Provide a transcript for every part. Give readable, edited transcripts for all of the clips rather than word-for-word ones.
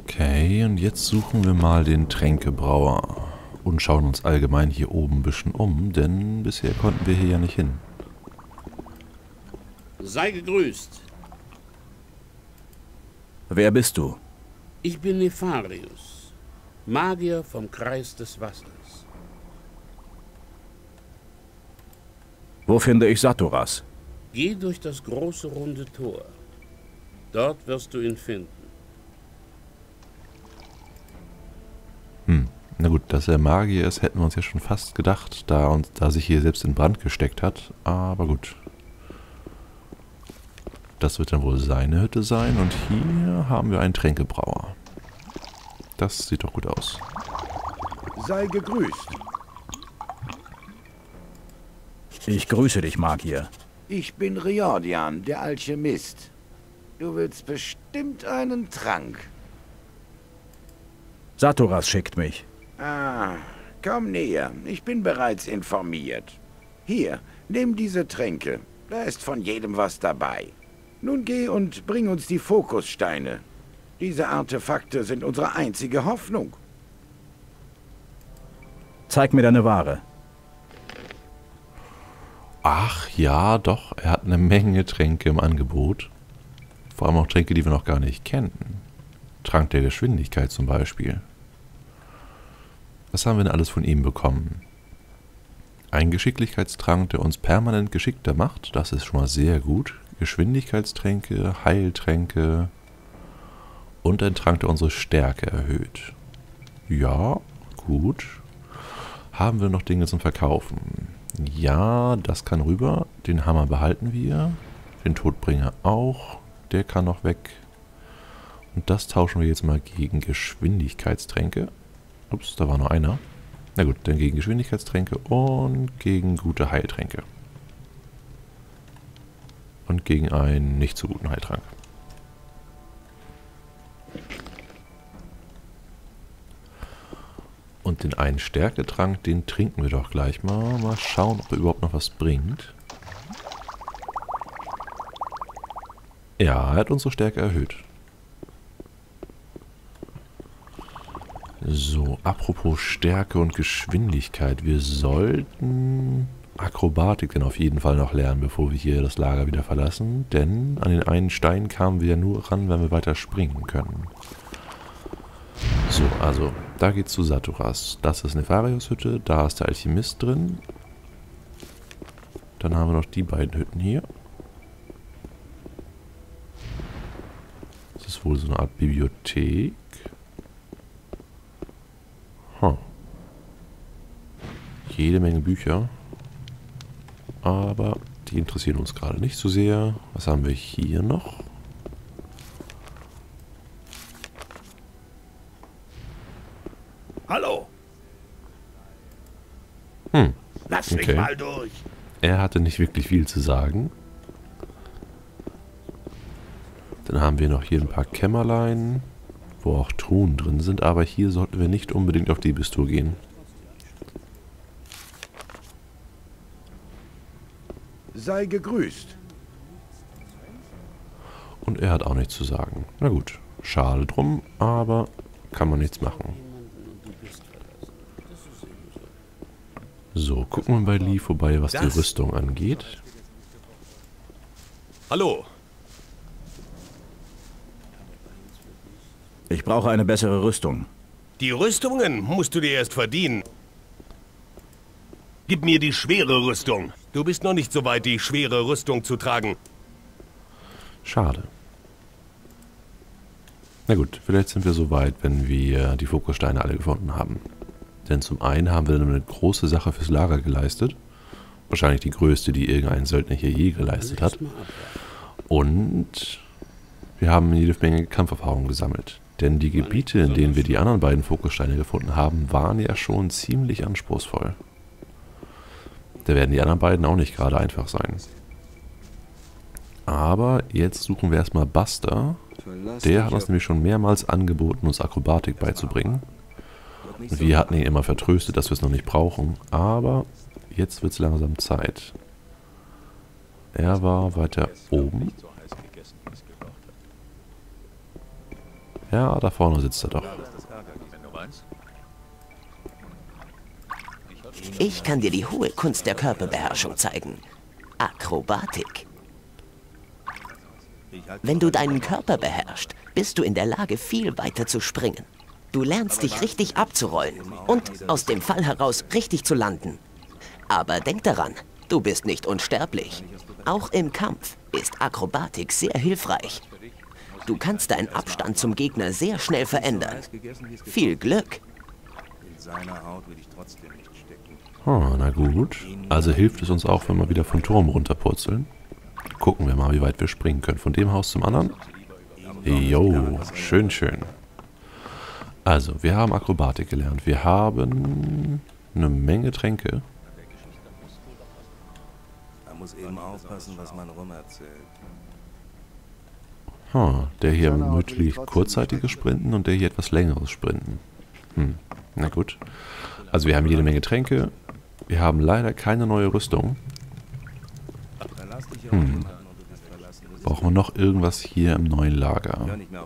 Okay, und jetzt suchen wir mal den Tränkebrauer und schauen uns allgemein hier oben ein bisschen um, denn bisher konnten wir hier ja nicht hin. Sei gegrüßt. Wer bist du? Ich bin Nefarius, Magier vom Kreis des Wassers. Wo finde ich Saturas? Geh durch das große runde Tor. Dort wirst du ihn finden. Na gut, dass er Magier ist, hätten wir uns ja schon fast gedacht, da sich hier selbst in Brand gesteckt hat. Aber gut. Das wird dann wohl seine Hütte sein. Und hier haben wir einen Tränkebrauer. Das sieht doch gut aus. Sei gegrüßt. Ich grüße dich, Magier. Ich bin Riordian, der Alchemist. Du willst bestimmt einen Trank. Saturas schickt mich. Ah, komm näher. Ich bin bereits informiert. Hier, nimm diese Tränke. Da ist von jedem was dabei. Nun geh und bring uns die Fokussteine. Diese Artefakte sind unsere einzige Hoffnung. Zeig mir deine Ware. Ach ja, doch, er hat eine Menge Tränke im Angebot. Vor allem auch Tränke, die wir noch gar nicht kennen. Trank der Geschwindigkeit zum Beispiel. Was haben wir denn alles von ihm bekommen? Ein Geschicklichkeitstrank, der uns permanent geschickter macht. Das ist schon mal sehr gut. Geschwindigkeitstränke, Heiltränke und ein Trank, der unsere Stärke erhöht. Ja, gut. Haben wir noch Dinge zum Verkaufen? Ja, das kann rüber. Den Hammer behalten wir. Den Todbringer auch. Der kann noch weg. Und das tauschen wir jetzt mal gegen Geschwindigkeitstränke. Ups, da war noch einer. Na gut, dann gegen Geschwindigkeitstränke und gegen gute Heiltränke. Und gegen einen nicht so guten Heiltrank. Und den einen Stärketrank, den trinken wir doch gleich mal. Mal schauen, ob er überhaupt noch was bringt. Ja, er hat unsere Stärke erhöht. So, apropos Stärke und Geschwindigkeit. Wir sollten Akrobatik dann auf jeden Fall noch lernen, bevor wir hier das Lager wieder verlassen. Denn an den einen Stein kamen wir ja nur ran, wenn wir weiter springen können. So, also, da geht's zu Saturas. Das ist Nefarius Hütte, da ist der Alchemist drin. Dann haben wir noch die beiden Hütten hier. Das ist wohl so eine Art Bibliothek. Jede Menge Bücher. Aber die interessieren uns gerade nicht so sehr. Was haben wir hier noch? Hallo. Lass mich Okay. mal durch. Er hatte nicht wirklich viel zu sagen. Dann haben wir noch hier ein paar Kämmerlein, wo auch Truhen drin sind. Aber hier sollten wir nicht unbedingt auf Diebestour gehen. Sei gegrüßt. Und er hat auch nichts zu sagen. Na gut, schade drum, aber kann man nichts machen. So, gucken wir bei Lee vorbei, was die Rüstung angeht. Hallo. Ich brauche eine bessere Rüstung. Die Rüstungen musst du dir erst verdienen. Gib mir die schwere Rüstung. Du bist noch nicht so weit, die schwere Rüstung zu tragen. Schade. Na gut, vielleicht sind wir so weit, wenn wir die Fokussteine alle gefunden haben. Denn zum einen haben wir eine große Sache fürs Lager geleistet. Wahrscheinlich die größte, die irgendein Söldner hier je geleistet hat. Und wir haben jede Menge Kampferfahrung gesammelt. Denn die Gebiete, in denen wir die anderen beiden Fokussteine gefunden haben, waren ja schon ziemlich anspruchsvoll. Da werden die anderen beiden auch nicht gerade einfach sein. Aber jetzt suchen wir erstmal Buster. Der hat uns nämlich schon mehrmals angeboten, uns Akrobatik beizubringen. Und wir hatten ihn immer vertröstet, dass wir es noch nicht brauchen. Aber jetzt wird es langsam Zeit. Er war weiter oben. Ja, da vorne sitzt er doch. Ich kann dir die hohe Kunst der Körperbeherrschung zeigen. Akrobatik. Wenn du deinen Körper beherrschst, bist du in der Lage, viel weiter zu springen. Du lernst dich richtig abzurollen und aus dem Fall heraus richtig zu landen. Aber denk daran, du bist nicht unsterblich. Auch im Kampf ist Akrobatik sehr hilfreich. Du kannst deinen Abstand zum Gegner sehr schnell verändern. Viel Glück! Oh, na gut. Also hilft es uns auch, wenn wir wieder vom Turm runterpurzeln. Gucken wir mal, wie weit wir springen können. Von dem Haus zum anderen. Jo, schön, schön. Also, wir haben Akrobatik gelernt. Wir haben eine Menge Tränke. Man muss eben aufpassen, was man rumerzählt. Der hier ermöglicht kurzzeitiges Sprinten und der hier etwas längeres Sprinten. Na gut. Also wir haben jede Menge Tränke. Wir haben leider keine neue Rüstung. Brauchen wir noch irgendwas hier im neuen Lager?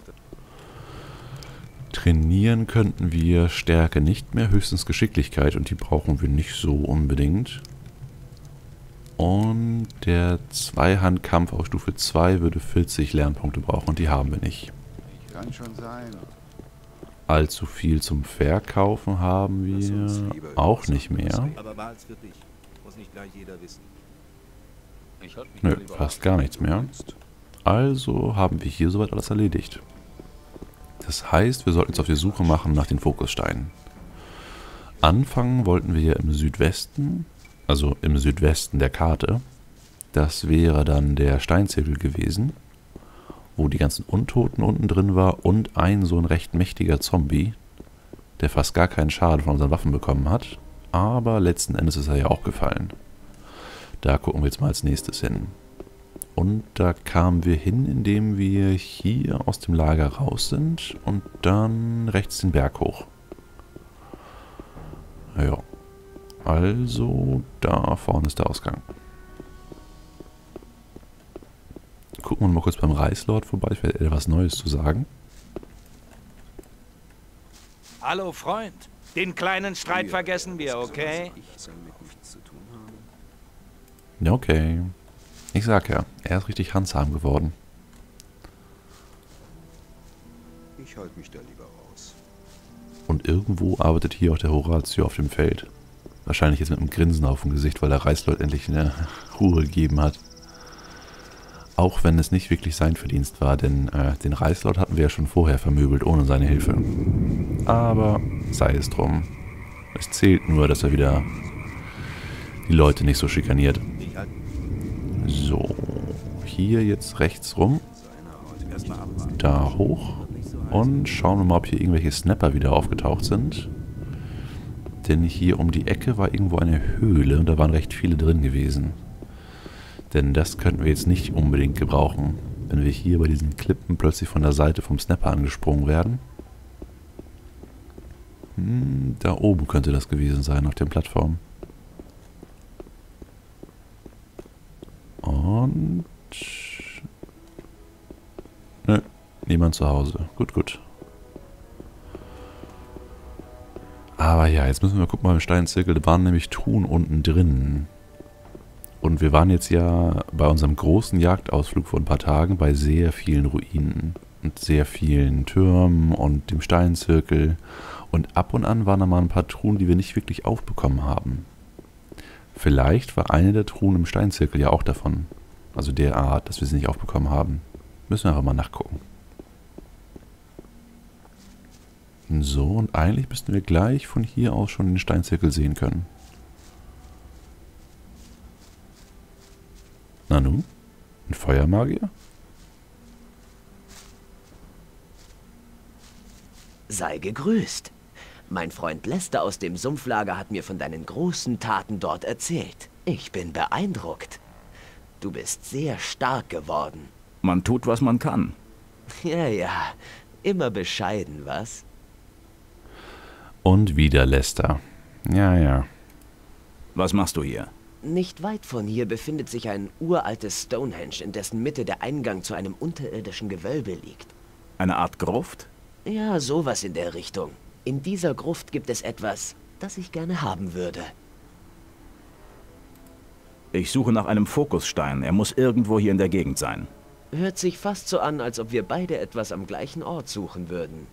Trainieren könnten wir Stärke nicht mehr, höchstens Geschicklichkeit und die brauchen wir nicht so unbedingt. Und der Zweihandkampf auf Stufe 2 würde 40 Lernpunkte brauchen und die haben wir nicht. Kann schon sein. Allzu viel zum Verkaufen haben wir auch nicht mehr. Nö, fast gar nichts mehr. Also haben wir hier soweit alles erledigt. Das heißt, wir sollten uns auf die Suche machen nach den Fokussteinen. Anfangen wollten wir hier im Südwesten, also im Südwesten der Karte. Das wäre dann der Steinzirkel gewesen, wo die ganzen Untoten unten drin war und ein so ein recht mächtiger Zombie, der fast gar keinen Schaden von unseren Waffen bekommen hat. Aber letzten Endes ist er ja auch gefallen. Da gucken wir jetzt mal als nächstes hin. Und da kamen wir hin, indem wir hier aus dem Lager raus sind und dann rechts den Berg hoch. Ja. Also, da vorne ist der Ausgang. Gucken wir mal kurz beim Reichslord vorbei, vielleicht hat er was Neues zu sagen. Hallo Freund, den kleinen Streit vergessen wir, okay? Ja, okay. Ich sag ja, er ist richtig handsam geworden. Ich halte mich da lieber raus. Und irgendwo arbeitet hier auch der Horatio auf dem Feld. Wahrscheinlich jetzt mit einem Grinsen auf dem Gesicht, weil der Reichslord endlich eine Ruhe gegeben hat. Auch wenn es nicht wirklich sein Verdienst war, denn den Reichslord hatten wir ja schon vorher vermöbelt, ohne seine Hilfe. Aber sei es drum. Es zählt nur, dass er wieder die Leute nicht so schikaniert. So, hier jetzt rechts rum. Da hoch. Und schauen wir mal, ob hier irgendwelche Snapper wieder aufgetaucht sind. Denn hier um die Ecke war irgendwo eine Höhle und da waren recht viele drin gewesen. Denn das könnten wir jetzt nicht unbedingt gebrauchen, wenn wir hier bei diesen Klippen plötzlich von der Seite vom Snapper angesprungen werden. Da oben könnte das gewesen sein, auf den Plattformen. Und... Nö, niemand zu Hause. Gut, gut. Aber ja, jetzt müssen wir gucken mal im Steinzirkel. Da waren nämlich Truhen unten drin. Und wir waren jetzt ja bei unserem großen Jagdausflug vor ein paar Tagen bei sehr vielen Ruinen. Und sehr vielen Türmen und dem Steinzirkel. Und ab und an waren da mal ein paar Truhen, die wir nicht wirklich aufbekommen haben. Vielleicht war eine der Truhen im Steinzirkel ja auch davon. Also der Art, dass wir sie nicht aufbekommen haben. Müssen wir aber mal nachgucken. So, und eigentlich müssten wir gleich von hier aus schon den Steinzirkel sehen können. Na nun? Ein Feuermagier? Sei gegrüßt. Mein Freund Lester aus dem Sumpflager hat mir von deinen großen Taten dort erzählt. Ich bin beeindruckt. Du bist sehr stark geworden. Man tut, was man kann. Ja, ja. Immer bescheiden, was? Und wieder Lester. Ja, ja. Was machst du hier? Nicht weit von hier befindet sich ein uraltes Stonehenge, in dessen Mitte der Eingang zu einem unterirdischen Gewölbe liegt. Eine Art Gruft? Ja, sowas in der Richtung. In dieser Gruft gibt es etwas, das ich gerne haben würde. Ich suche nach einem Fokusstein. Er muss irgendwo hier in der Gegend sein. Hört sich fast so an, als ob wir beide etwas am gleichen Ort suchen würden.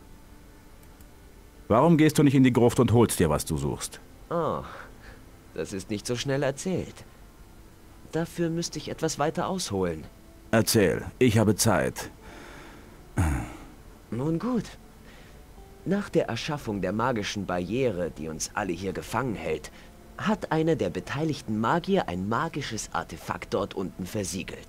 Warum gehst du nicht in die Gruft und holst dir, was du suchst? Oh, das ist nicht so schnell erzählt. Dafür müsste ich etwas weiter ausholen. Erzähl, ich habe Zeit. Nun gut. Nach der Erschaffung der magischen Barriere, die uns alle hier gefangen hält, hat einer der beteiligten Magier ein magisches Artefakt dort unten versiegelt.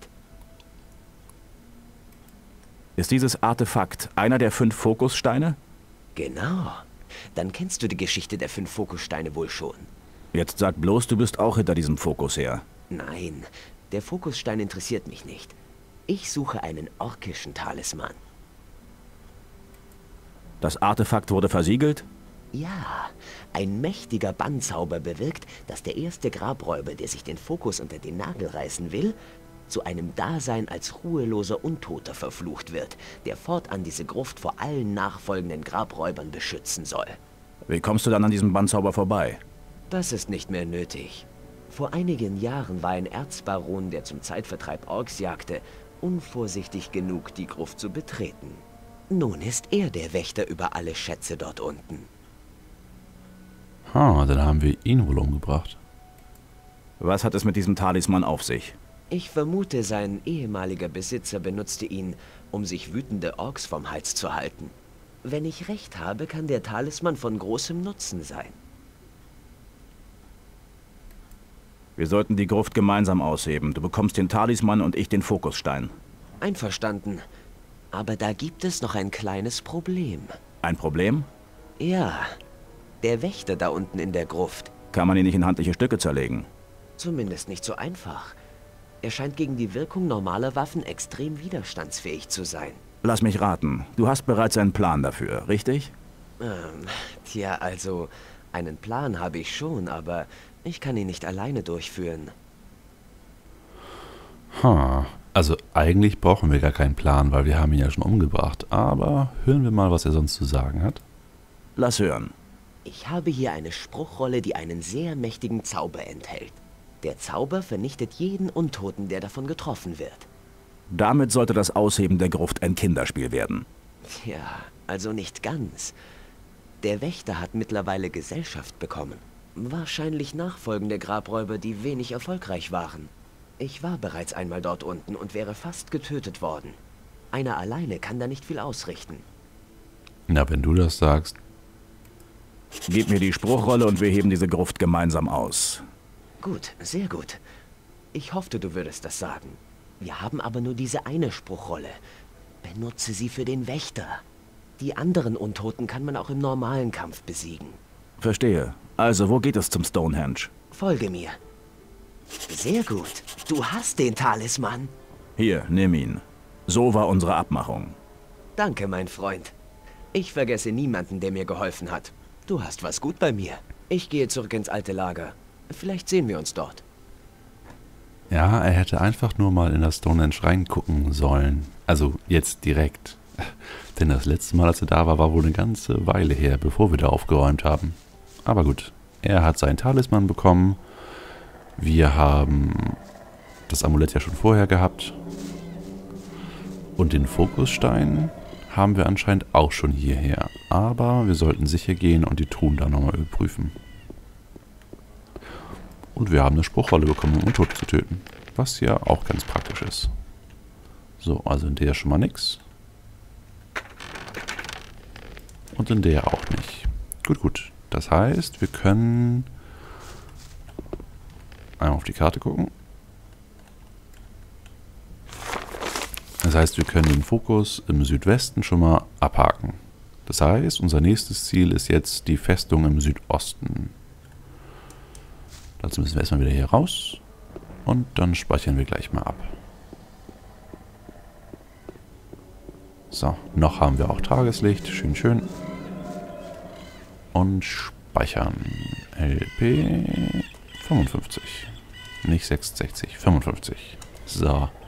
Ist dieses Artefakt einer der 5 Fokussteine? Genau. Dann kennst du die Geschichte der 5 Fokussteine wohl schon. Jetzt sag bloß, du bist auch hinter diesem Fokus her. Nein, der Fokusstein interessiert mich nicht. Ich suche einen orkischen Talisman. Das Artefakt wurde versiegelt? Ja, ein mächtiger Bannzauber bewirkt, dass der erste Grabräuber, der sich den Fokus unter den Nagel reißen will, zu einem Dasein als ruheloser Untoter verflucht wird, der fortan diese Gruft vor allen nachfolgenden Grabräubern beschützen soll. Wie kommst du dann an diesem Bannzauber vorbei? Das ist nicht mehr nötig. Vor einigen Jahren war ein Erzbaron, der zum Zeitvertreib Orks jagte, unvorsichtig genug, die Gruft zu betreten. Nun ist er der Wächter über alle Schätze dort unten. Dann haben wir ihn wohl umgebracht. Was hat es mit diesem Talisman auf sich? Ich vermute, sein ehemaliger Besitzer benutzte ihn, um sich wütende Orks vom Hals zu halten. Wenn ich recht habe, kann der Talisman von großem Nutzen sein. Wir sollten die Gruft gemeinsam ausheben. Du bekommst den Talisman und ich den Fokusstein. Einverstanden. Aber da gibt es noch ein kleines Problem. Ein Problem? Ja, der Wächter da unten in der Gruft. Kann man ihn nicht in handliche Stücke zerlegen? Zumindest nicht so einfach. Er scheint gegen die Wirkung normaler Waffen extrem widerstandsfähig zu sein. Lass mich raten. Du hast bereits einen Plan dafür, richtig? Tja, also, einen Plan habe ich schon, aber ich kann ihn nicht alleine durchführen. Also eigentlich brauchen wir gar keinen Plan, weil wir haben ihn ja schon umgebracht. Aber hören wir mal, was er sonst zu sagen hat. Lass hören. Ich habe hier eine Spruchrolle, die einen sehr mächtigen Zauber enthält. Der Zauber vernichtet jeden Untoten, der davon getroffen wird. Damit sollte das Ausheben der Gruft ein Kinderspiel werden. Tja, also nicht ganz. Der Wächter hat mittlerweile Gesellschaft bekommen. Wahrscheinlich nachfolgende Grabräuber, die wenig erfolgreich waren. Ich war bereits einmal dort unten und wäre fast getötet worden. Einer alleine kann da nicht viel ausrichten. Na, wenn du das sagst. Gib mir die Spruchrolle und wir heben diese Gruft gemeinsam aus. Gut, sehr gut. Ich hoffte, du würdest das sagen. Wir haben aber nur diese eine Spruchrolle. Benutze sie für den Wächter. Die anderen Untoten kann man auch im normalen Kampf besiegen. Verstehe. Also, wo geht es zum Stonehenge? Folge mir. Sehr gut. Du hast den Talisman. Hier, nimm ihn. So war unsere Abmachung. Danke, mein Freund. Ich vergesse niemanden, der mir geholfen hat. Du hast was gut bei mir. Ich gehe zurück ins alte Lager. Vielleicht sehen wir uns dort. Ja, er hätte einfach nur mal in das Stonehenge reingucken sollen. Also jetzt direkt. Denn das letzte Mal, als er da war, war wohl eine ganze Weile her, bevor wir da aufgeräumt haben. Aber gut, er hat seinen Talisman bekommen. Wir haben das Amulett ja schon vorher gehabt. Und den Fokusstein haben wir anscheinend auch schon hierher. Aber wir sollten sicher gehen und die Truhen da nochmal überprüfen. Und wir haben eine Spruchrolle bekommen, um Untote zu töten. Was ja auch ganz praktisch ist. So, also in der schon mal nix. Und in der auch nicht. Gut, gut. Das heißt, wir können einmal auf die Karte gucken. Das heißt, wir können den Fokus im Südwesten schon mal abhaken. Das heißt, unser nächstes Ziel ist jetzt die Festung im Südosten. Dazu müssen wir erstmal wieder hier raus. Und dann speichern wir gleich mal ab. So, noch haben wir auch Tageslicht. Schön, schön. Und speichern. LP 55. Nicht 66, 55. So.